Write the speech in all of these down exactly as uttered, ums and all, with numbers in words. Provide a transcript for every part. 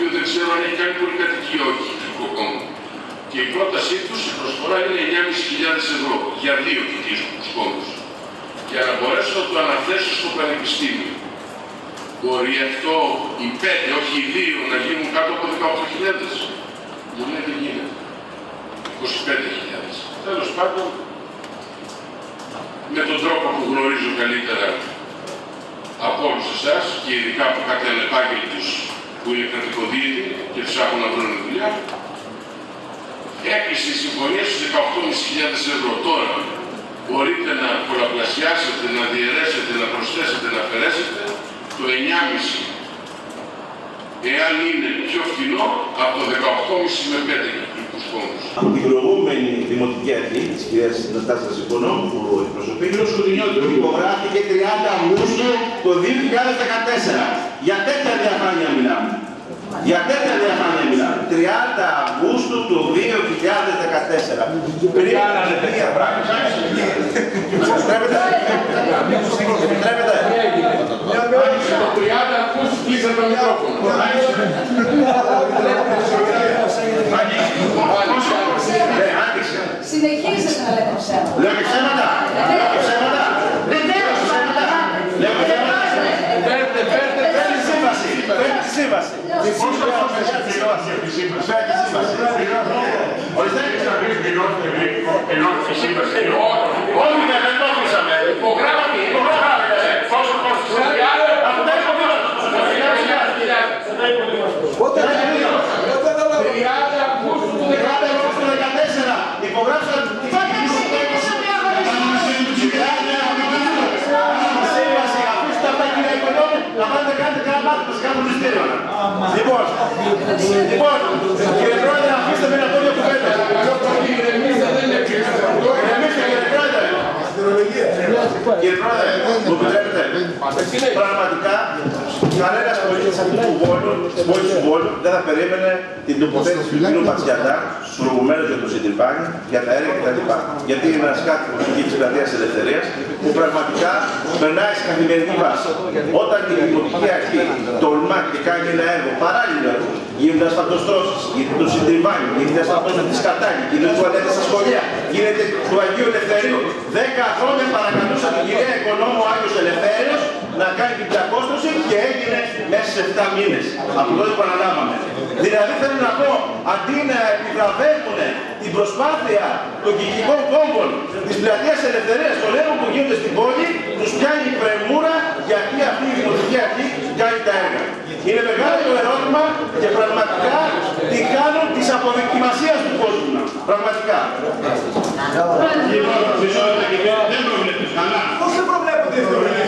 οποίο δεν ξέρω αν έχει κάνει πολυκατοικία όχι κυκλικό κόμμα. Και η πρότασή τους, η προσφορά είναι εννιάμισι χιλιάδες ευρώ για δύο κυκλικούς κόμμους. Για να μπορέσω να το αναθέσω στο πανεπιστήμιο. Μπορεί αυτό οι πέντε, όχι οι δύο, να γίνουν κάτω από δεκαοκτώ χιλιάδες. Μου λέει δεν γίνεται. είκοσι πέντε χιλιάδες. Τέλος πάντων, με τον τρόπο που γνωρίζω καλύτερα από όλους εσάς και ειδικά από κάποιοι ανεπάγγελτους που είναι κρατικοδίαιτοι και ψάχνουν να βρουν δουλειά, έκλεισε η συμφωνία στους δεκαοκτώ χιλιάδες πεντακόσιες ευρώ. Τώρα μπορείτε να πολλαπλασιάσετε, να διαιρέσετε, να προσθέσετε, να αφαιρέσετε το εννιάμισι εάν είναι πιο φθηνό από το δεκαοκτώ κόμμα πέντε με πέντε κυκλικούς κόμμους. Από την προηγούμενη δημοτική αρχή της κυρίας Νατάσας Οικονόμου που εκπροσωπεί, υπογράφηκε τριάντα Αυγούστου το δύο χιλιάδες δεκατέσσερα. Για τέτοια διαφάνεια μιλάμε. Για τέτοια διαφάνεια μιλάμε. τριάντα Αυγούστου του δύο χιλιάδες δεκατέσσερα. Πριν τρία πράγματα. Επιτρέπετε. Επιτρέπετε. Το τριάντα Αυγούστου κλείσατε το μικρόφωνο. Συνεχίζετε να λέτε ψέματα. Λέμε ψέματα. Λέμε ψέματα. Λέμε ψέματα. Παίρνετε, παίρνετε, παίρνετε σύμβαση. Παίρνετε τη σύμβαση. Πώς θα φέρετε τη σύμβαση. Παίρνετε τη σύμβαση. Ορίστε. Ενώθηκε η σύμβαση. Όχι, δεν το αφήσαμε. Υπογράφει. Πόσο κόστησε. Αυτά είναι υποδείγματα. Πότε τριάντα Αυγούστου του δεκατέσσερα. Υπογράψαν τη σύμβαση. Αφήστε αυτά κύριε Οικονόμου. Να πάτε κάνετε κανένα μάθημα σε κάθε μυστήριο. Λοιπόν, λοιπόν, κύριε Πρόεδρε, αφήστε με να πω μια κουβέντα. Κύριε Πρόεδρε, μου επιτρέπετε, πραγματικά κανένας πολίτης του Βόλου, της πόλης του Βόλου, δεν θα περίμενε την τοποθέτηση του κ. Πατσιαντά, προηγουμένως για το Σιντιμπάνι, για τα έργα κτλ. Γιατί είναι ένας κάτοικος εκεί της Πλατείας Ελευθερίας, που πραγματικά περνάει σε καθημερινή βάση. Όταν η δημοτική αρχή τολμά και κάνει ένα έργο, παράλληλο έργο, γίνονται ασφαλτοστρώσεις, γίνεται το Σιντιμπάνι, γίνεται ασφαλτοστρώσεις της Κατάνη, γίνεται τουαλέτες στα σχολεία, γίνεται του Αγίου Ελευθερίου. Δέκα χρόνια παρακαλούσα την κυρία Οικονόμου Άγιος Ελευθέριος να κάνει την πλακόστρωση και έγινε μέσα σε επτά μήνες. Από τότε που αναλάβαμε. Δηλαδή θέλω να πω, αντί να επιβραβεύουν την προσπάθεια των κυκλικών κόμβων της Πλατείας Ελευθερίας, των έργων που γίνονται στην πόλη, τους πιάνει η πρεμούρα γιατί αυτή η δημοτική αρχή κάνει τα έργα. Είναι μεγάλο το ερώτημα και πραγματικά τι κάνουν της αποδοκιμασίας του κόσμου. Πραγματικά. Δεν προβλέπεις καλά. Πώς δεν προβλέπονται οι θεωρίες.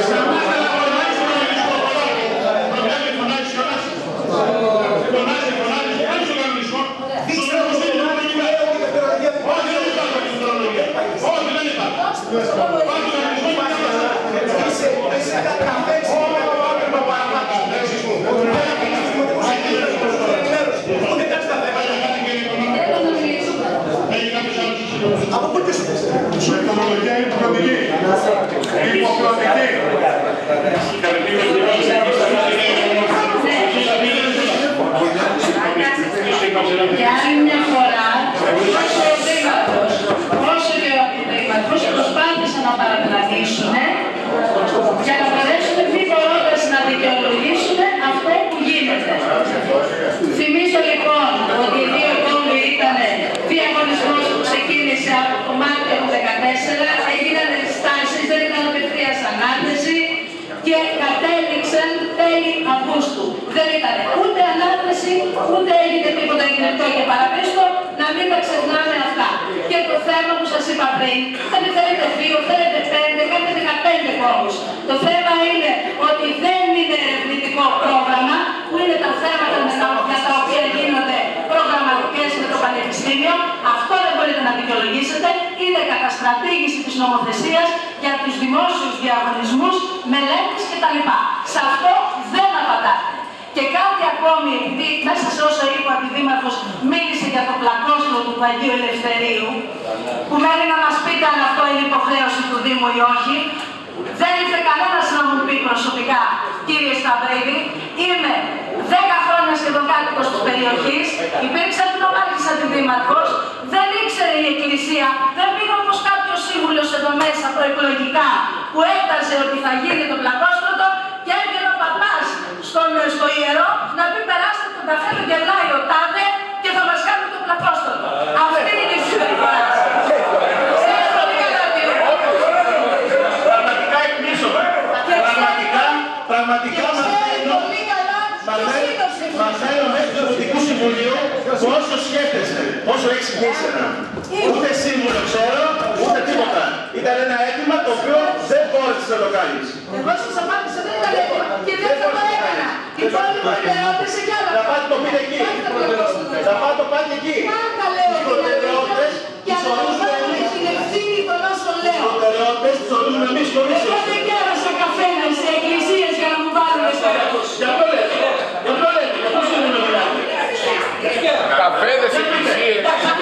Από πού και σου η τεχνολογία είναι υποχρεωτική. Υποχρεωτική. Για άλλη μια φορά, όσο ο Δήμαρχος, όσο και ο Αντιδήμαρχος προσπάθησαν να παραπλανήσουν για να μπορέσουν μη μπορώντας να δικαιολογήσουν αυτό που γίνεται. Θυμίζω λοιπόν ότι οι δύο κόμβοι ήταν διαγωνισμός που ξεκίνησε από το Μάρτιο του δύο χιλιάδες δεκατέσσερα, έγιναν ενστάσεις, δεν ήταν απευθείας ανάθεση και κατέληξαν τέλη Αυγούστου. Δεν ήταν ούτε ανάθεση, ούτε έγινε τίποτα γυναικό και παραπίστω, να μην τα ξεχνάμε αυτά. Και το θέμα που σας είπα πριν, δεν θέλετε δύο, θέλετε πέντε, κάνετε δεκαπέντε κόμβους. Το θέμα είναι ότι δεν είναι ερευνητικό πρόγραμμα, που είναι τα θέματα με τα οποία γίνονται προγραμματικές με το Πανεπιστήμιο. Αυτό δεν μπορείτε να δικαιολογήσετε. Είναι καταστρατήγηση της νομοθεσίας για τους δημόσιους διαγωνισμούς, μελέτες κτλ. Σε αυτό δεν απαντάτε. Και κάτι ακόμη, επειδή μέσα σε όσα είπε ο Αντιδήμαρχος μίλησε για το πλακόστρο του Αγίου Ελευθερίου, που μένει να μας πείτε αν αυτό είναι υποχρέωση του Δήμου ή όχι. Δεν ήρθε κανένας να μου πει προσωπικά, κύριε Σταυρίδη, είμαι δέκα χρόνια σχεδόν κάτοικος του περιοχής, υπήρξε ακτινομάχης αντιδήμαρχος, δεν ήξερε η Εκκλησία, δεν πήγε όπως κάποιος σύμβουλος εδώ μέσα προεκλογικά που έφτασε ότι θα γίνει το πλακόστρωτο και έβγαινε ο παπάς στον, στο ιερό να πει περάστε τον καφέ, τον γελάει ο τάδε και θα μας κάνει το πλακόστρωτο. Αυτή είναι η συμπεριφορά. Πραγματικά εκπλήσωμαι. Πραγματικά, πραγματικά μαθαίνω μέχρι του Δημοτικού Συμβουλίου πόσο σκέφτεστε, πόσο έχει σκέφτεσαι. Ούτε σύμβουλο ξέρω, ούτε τίποτα. Ήταν ένα αίτημα το οποίο δεν μπόρεσε να το κάνει. Εγώ σας απάντησα, δεν ήταν έτοιμα και δεν θα το έκανα. Οι υπόλοιποι προτεραιότητες σε κι άλλα. Να πάτε το πείτε εκεί. Να πάτε το πάτε εκεί. Οι προτεραιότητες τις ορίζουμε εμείς. Οι προτεραιότητες τις ορίζουμε εμείς χωρίς εσείς. Εγώ δεν κέρασα καφένες σε εκκλησίες για να μου βάλουν στο έργος. Για αυτό λέτε. Για αυτό λέτε. Για αυτό σύμβουλο μιλάτε. Καφέδες, εκκλησίες.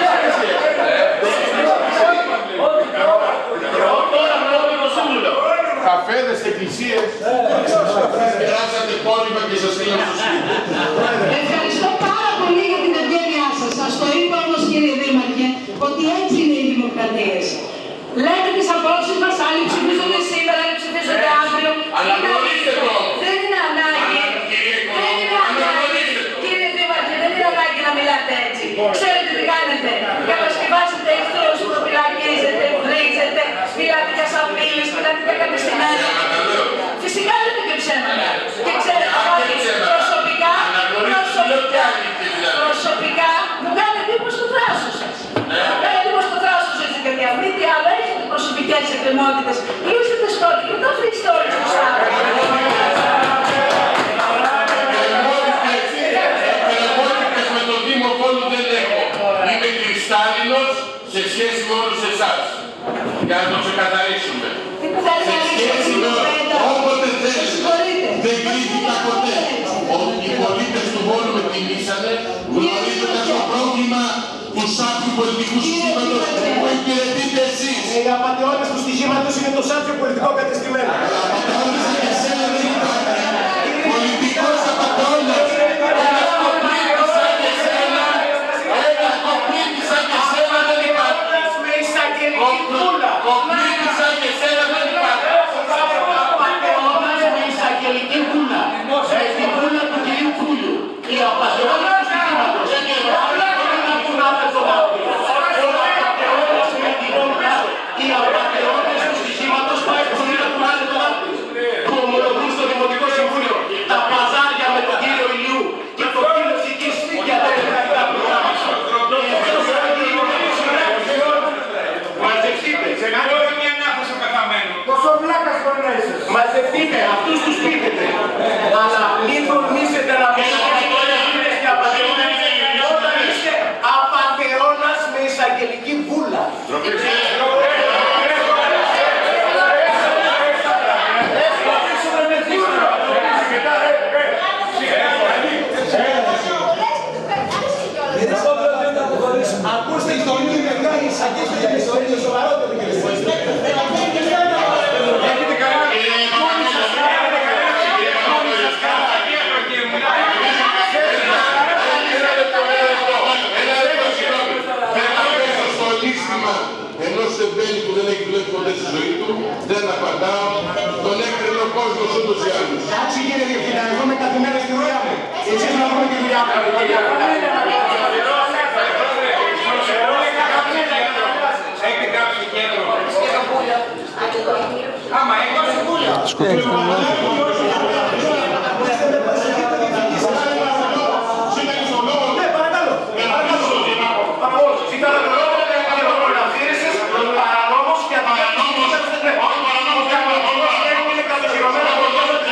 Τώρα μιλάω το σύμβουλο. Καφέδες, εκκλησίες. Περάσατε κόλλημα και σας στείλαμε στο σπίτι. Ευχαριστώ πάρα πολύ για την ευγένειά σας. Σας το είπα όμως κύριε Δήμαρχε ότι έτσι είναι οι δημοκρατίες. Λέτε τις απόψεις μας, άλλοι ψηφίζονται σήμερα, άλλοι ψηφίζονται αύριο. Αναγνωρίστε το. Δεν είναι ανάγκη. Δεν είναι ανάγκη. Κύριε Δήμαρχε, δεν είναι ανάγκη να μιλάτε έτσι. Ξέρετε τι κάνετε. Κατασκευάσετε εχθρούς, προφυλακίζετε, βρίζετε, μιλάτε για σαπίλες, μιλάτε για κατεστημένα. Φυσικά λέτε και ψέματα. Και ξέρετε ότι προσωπικά, προσωπικά, προσωπικά μου κάνει εντύπωση το θράσος σας. Μου κάνει εντύπωση το θράσος σας έτσι γιατί αν μη τι άλλο έχετε προσωπικές εκκρεμότητες. Λύσετε σκότη και το αφήστε όλοι τους άλλους. Εκκρεμότητες με τον Δήμο Βόλου δεν έχω. Είμαι κρυστάλλινος σε σχέση με όλους εσάς. Για να το ξεκαθαρίσουμε. Σε σχέση με όποτε θέλετε. Δεν κρίθηκα ποτέ. Οι πολίτες του Βόλου με τιμήσανε γνωρίζοντας το πρόβλημα του σάπιου πολιτικού συστήματος που υπηρετείτε εσείς. Οι απατεώνες του στοιχήματος είναι το σάπιο πολιτικό κατεστημένο. Απατεώνες και εσένα δεν υπάρχει. Πολιτικός απατεώνας. Ένα κοπλίτη σαν και εσένα, ένα κοπλίτη σαν και εσένα δεν υπάρχει. Κοπλίτη σαν και εσένα δεν υπάρχει. Απατεώνας με εισαγγελική βούλα. Έχει βούλα του κυρίου Κούλιου. Οι απατεώνες του στοιχήματος. Οι απατεώνες του στοιχήματος πάει πολύ να κουνάνε το δάκρυ. Που ομολογούν στο Δημοτικό Συμβούλιο. Τα παζάρια με τον κύριο Ηλιού και το κύριο Σικίστη για τα ελληνικά προγράμματα. Μαζευτείτε. Σε μια μια ανάθεση πεθαμένου. Πόσο βλάκας μπορεί να είσαι. Μαζευτείτε, αυτούς τους πείτε. Αλλά μην τολμήσετε να πείτε και απατεώνες όταν είστε απατεώνας με εισαγγελική βούλα. Ακούστε το ίδιο μετά η εισαγγελική για το ίδιο σοβαρότερο κύριε Σπόστο. Έχετε καλά. Ενός εμπέλη που δεν έχει δουλεύει ποτέ στη ζωή του, δεν απαντάω, τον έκρινε ο κόσμος ούτως ή άλλως. Εντάξει κύριε Διευθυντά, εγώ είμαι καθημερινά στη δουλειά μου. Εσείς να βρούμε τη δουλειά μου. Έχετε κάποιο κέντρο. Άμα έχει συμβούλια. Ναι, παρακαλώ. Παρακαλώ. Ζητάτε τον λόγο. Παρανόμος και παρανόμος. Όχι παρανόμος και παρανόμος. Είναι κατοχυρωμένα από το λόγο της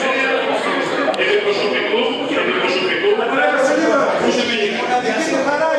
Προσωπικού, προσωπικού, προσωπικού,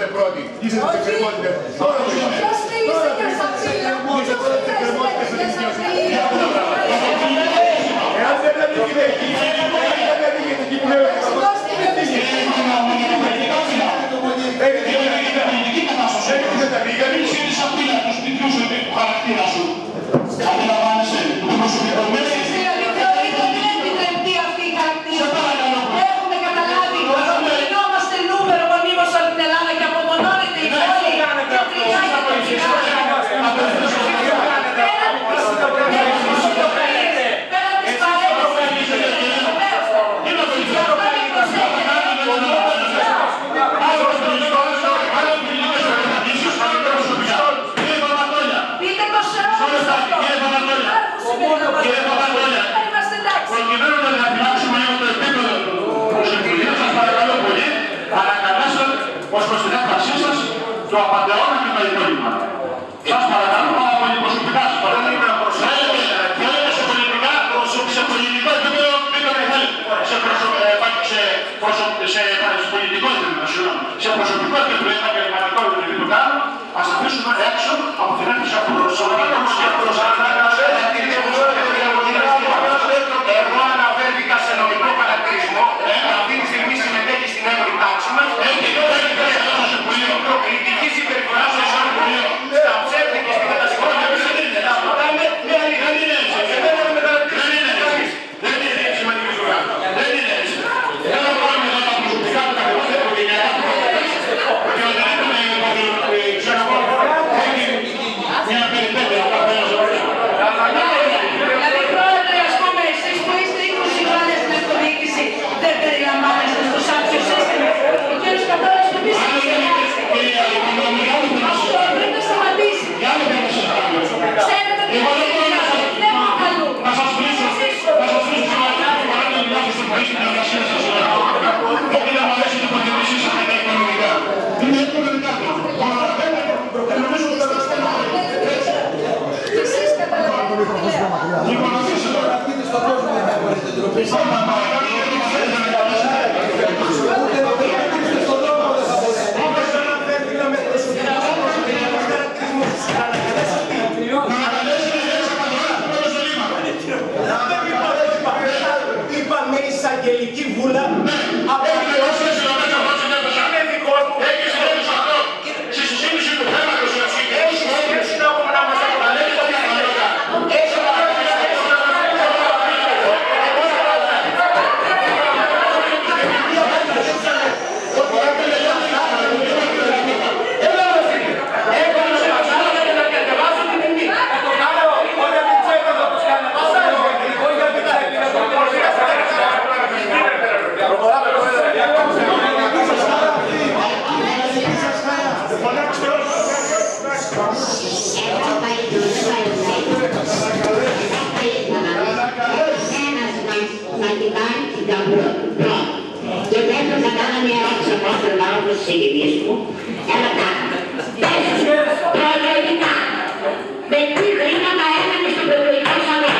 λέτε πρώτοι. Είστε τις εκκρεμότητες. Τώρα το είπατε. Τώρα το είπατε. Είστε τώρα τις εκκρεμότητες της δικαιοσύνης. Εάν δεν ανήκετε εκεί, δεν ανήκετε εκεί που λέω. Έχετε τα λίγα. Ξέρεις απειλά τους πιτρούς του χαρακτήρα σου. Αντιλαμβάνεσαι το προσωπικό μέσα. Έχουμε καταλάβει ότι γινόμαστε νούμερο μονίμως από την Ελλάδα και αποτονώνεται η πόλη και ο κλεινάει και το κλεινάει. Πέρα της παρέμβασης. Πείτε το σε όλους αυτό. Κύριε Παπαδόλια, προκειμένου να διαφυλάξουμε λίγο το επίπεδο του Συμβουλίου, σας παρακαλώ πολύ, παρακαλέσω ως προς την έκφρασή σας το απαντεώνα και το υπόλοιπα. Σας παρακαλώ πάρα πολύ προσωπικά σας παρακαλώ. Θέλετε σε πολιτικά, σε πολιτικό επίπεδο, πείτε με θέλετε. Σε πολιτικό επίπεδο, σε προσωπικό επίπεδο, επαγγελματικό επίπεδο το κάνω, ας αφήσουμε έξω από την έκφραση από προσωπικούς και προσωπικούς. Εγώ αναφέρθηκα σε νομικό χαρακτηρισμό, αυτή τη στιγμή συμμετέχει στην έμορφη τάξη μας και κριτική συμπεριφορά στο Συμβουλίο, στα ψεύδια και στην κατασκευή. Να πατάμε μια αλήθεια. Εμένα με μεταρρυθμίσεις. Δεν είναι έτσι σημαντική δουλειά. Δεν είναι έτσι. Δεν θα πάρουμε εδώ τα προσωπικά του καθηγητές του οικογενειακού και όταν έχουμε ξέρω εγώ, έχει μια περιπέτεια από τα πέρα ζωγραφία. Δηλαδή, πρόεδρε, ας πούμε, εσείς που είστε είκοσι χρόνια στην αυτοδιοίκηση, δεν περιλαμβάνεστε στο σάπιο σύστημα. Ο κύριος Κατώρας του πίσω πρέπει να σταματήσει. Ξέρετε τι είναι δεν έχω καλού. Να σας πείσω, να σας πείσω σημαντικά που παρά να μιλάτε στο πρωί στην εργασία σας. Γιατί να μου αρέσει το προτιμήσεις σας με τα οικονομικά. Είναι οικονομικά. Νομίζω ότι θα τα στέλνω. Και εσείς καταλαβαίνετε τι λέω. Οικονομήστε τώρα. Πάμε παρακάτω γιατί μας έρχεται να Είπαμε εισαγγελική βούλα. Έχετε όσοι συλλογές από όσοι νεύτωσα. Είναι δικό μου. Έχεις συνέβης αυτό. Στη συζήτηση του θέματος να συγκεκριμένους όρους. Να μας αποκαλέσει το διαδικασία. Έτσι να και θέλω να κάνω μια ερώτηση από όσο λαό προς τις εγγενείς μου. Έλα κάτω. Πες προεκλογικά. Με τι χρήματα έμενε στον προεκλογικό σαλό.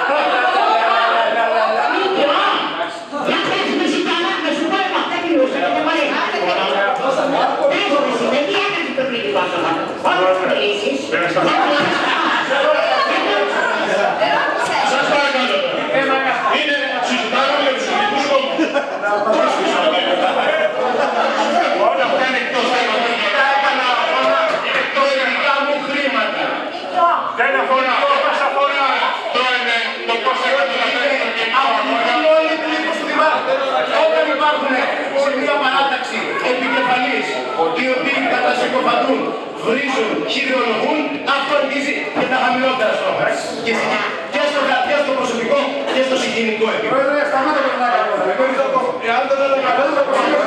Μικρό. Για πες με εσύ καλά, με σου πω εγώ. Δεν μιλούσα και δεν μ' αρέσει. Πες με εσύ, με τι έμενε στον προεκλογικό σαλό. Όλες τις μιλήσεις. Σας παρακαλώ. Είναι συζητάμε για τους ελληνικούς κόμμους. Όλα αυτά είναι εκτός θέματος. τα έκανα αγώνα εκτός δικά μου χρήματα. Δεν αφορά, δεν μας αφορά το, το πώς θα καταφέρει το κοινό αγώνα. Είναι όλοι οι πλήθος του Δημάρχου. Όταν υπάρχουν σε μια παράταξη επικεφαλής, οι οποίοι κατασυκοφαντούν, βρίζουν, χειριολογούν, αυτό αγγίζει και τα χαμηλότερα στόχα. Και, και, στο, και στο προσωπικό και στο συγγενικό επίπεδο. Πρόεδρε, σταμάτα με τον άγαμο. Εάν δεν έλεγα καλά, θα προσφέρω.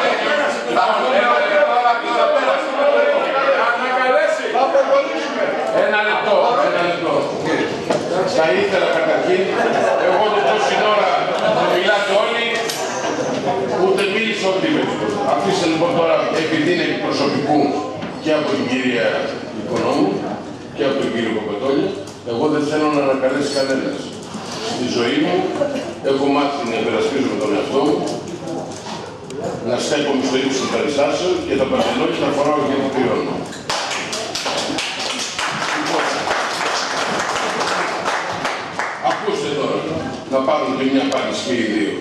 Θα προχωρήσουμε. Ένα λεπτό, ένα λεπτό. Θα ήθελα καταρχήν, εγώ δεν τόση ώρα να μιλάτε όλοι, ούτε μίλησα ό,τι βρίσκω. Αφήστε λοιπόν τώρα, επειδή είναι προσωπικού και από την κυρία Οικονόμου και από τον κύριο Κοπετόλη, εγώ δεν θέλω να ανακαλέσει κανένας. Στη ζωή μου έχω μάθει να υπερασπίζομαι τον εαυτό μου να στέκομαι στο ύψος των περιστάσεων και τα παρελόγια να φοράω και να πληρώνω. Ακούστε τώρα, να πάρουν και μια απάντηση και οι δύο.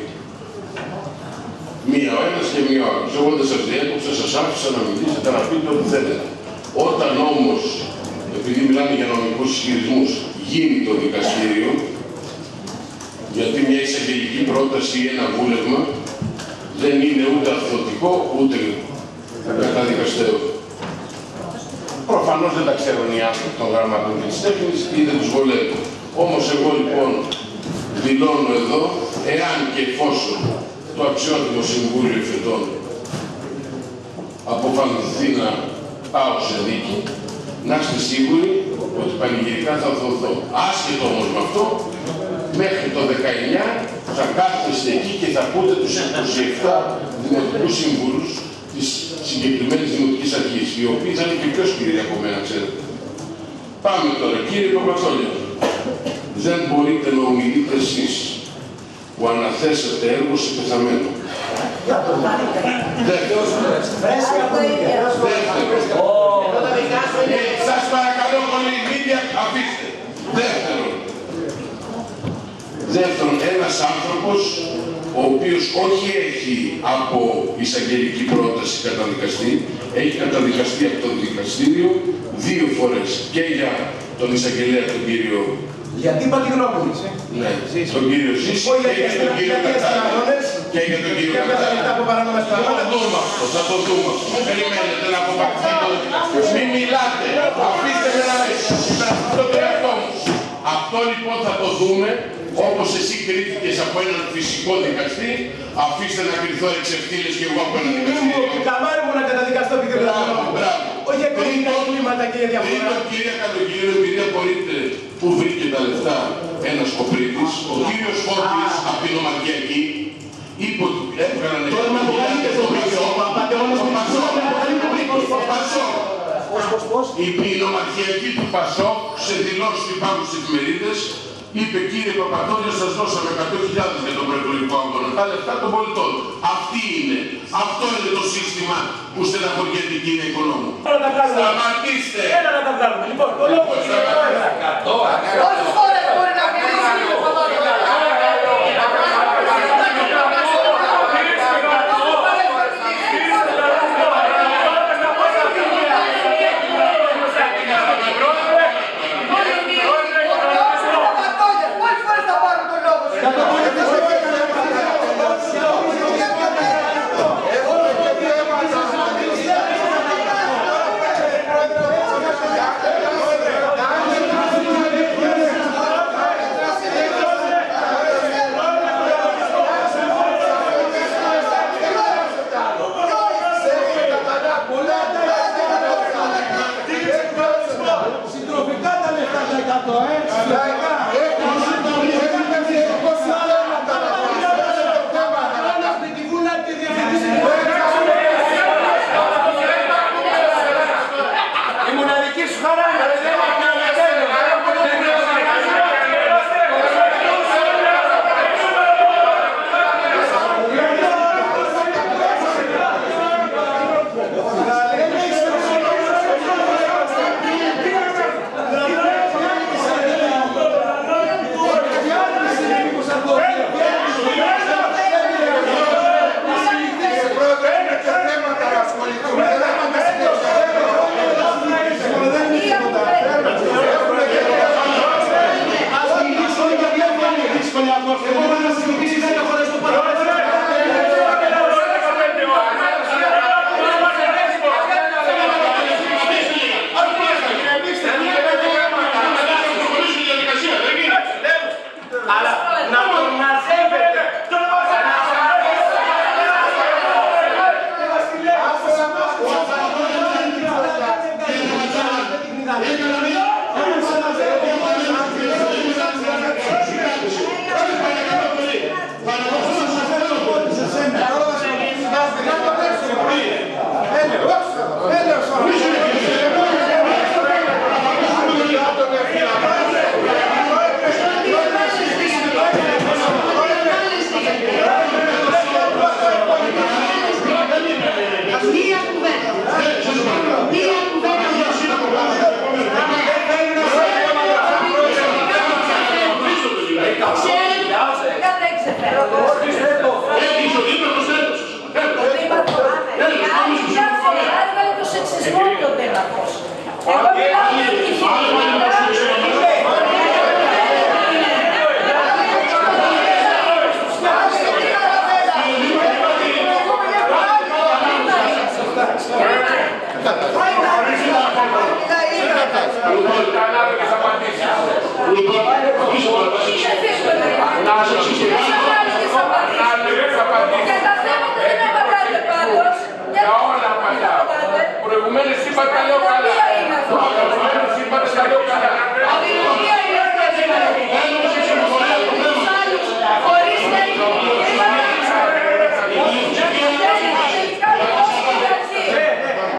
Μία ο ένας και μία ο άλλος. Εγώ δεν σας διέκοψα, σας άφησα να μιλήσετε, να πείτε ό,τι θέλετε. Όταν όμως, επειδή μιλάμε για νομικούς ισχυρισμούς, γίνει το δικαστήριο, γιατί μια εισαγγελική πρόταση ή ένα βούλευμα δεν είναι ούτε αθωτικό ούτε καταδικαστέο. Προφανώς δεν τα ξέρουν οι άνθρωποι των γραμματών και της τέχνης ή δεν τους βολεύει. Όμως εγώ λοιπόν δηλώνω εδώ, εάν και εφόσον το αξιότιμο Συμβούλιο Εφετών αποφανθεί να πάω σε δίκη, να είστε σίγουροι ότι πανηγυρικά θα δοθώ. Άσχετο όμως με αυτό, μέχρι το δεκαεννιά θα κάθεστε εκεί και θα πούτε τους είκοσι επτά δημοτικούς συμβούλους της συγκεκριμένης δημοτικής αρχής, οι οποίοι θα είναι και πιο σκληροί από μένα, ξέρετε. Πάμε τώρα, κύριε Παπαθόλια. Δεν μπορείτε να ομιλείτε εσείς που αναθέσατε έργο σε πεθαμένο. Δεύτερον, σας παρακαλώ πολύ, μην αφήστε. Δεύτερον, δεύτερον, ένας άνθρωπος ο οποίος όχι έχει από εισαγγελική πρόταση καταδικαστεί, έχει καταδικαστεί από το δικαστήριο δύο φορές και για τον εισαγγελέα τον κύριο. Γιατί είπα τη γνώμη μου. Ναι, τον κύριο Ζήση και για τον κύριο Κατάρη. Και για τον κύριο Κατάρη. Θα το δούμε αυτό, θα το δούμε αυτό. Περιμένετε να αποπακθεί το δικαστήριο. Μην μιλάτε, αφήστε με να υπερασπιστώ τον εαυτό μου. Αυτό λοιπόν θα το δούμε, όπως εσύ κρίθηκες από έναν φυσικό δικαστή, αφήστε να κρυθώ εξευτήλες και εγώ από έναν δικαστήριο. Και καμάρι μου να καταδικαστώ επειδή δεν θα μπράβο. Όχι εικονικά κλίματα και διαφορά. Τρίτον, κύριε Καλογύριο, επειδή απορείτε που βρήκε τα λεφτά ένας κοπρίτης, ο κύριος Φώτης από την Ομαρχιακή είπε ότι έβγαλαν η νομαρχιακή του Πασόκ σε δηλώσεις που υπάρχουν στις εφημερίδες είπε, κύριε Παπαθόλια, σας δώσαμε εκατό χιλιάδες για τον προεκλογικό αγώνα. Τα λεφτά των πολιτών. Αυτή είναι. Αυτό είναι το σύστημα που στεναχωριέται, κύριε Οικονόμου. Σταματήστε. Έλα να τα βγάλουμε. Λοιπόν, ο λόγος είναι Όσες φορές μπορεί να μιλήσει, κύριε Παπαθόλια. είπα τα λέω καλά.